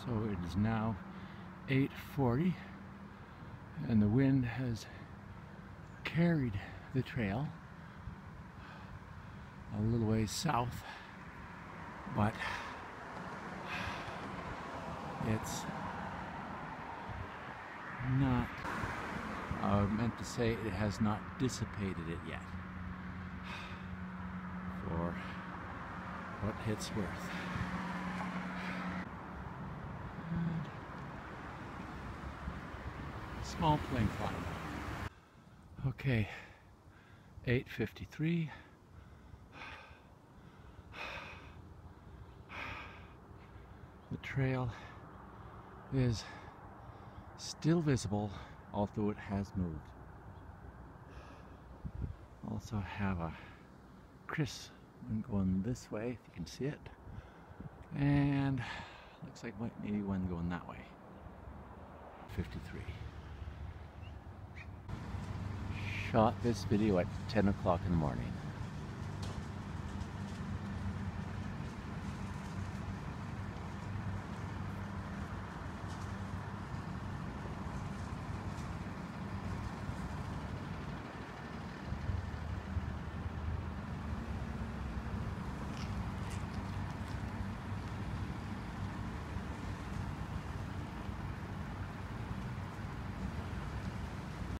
So it is now 8:40 and the wind has carried the trail a little ways south, but it's not, I meant to say it has not dissipated it yet, for what it's worth. And small plane climb. Okay, 8:53. The trail is still visible, although it has moved. Also have a crisp one going this way, if you can see it, and looks like maybe one going that way. 53. Shot this video at 10 o'clock in the morning.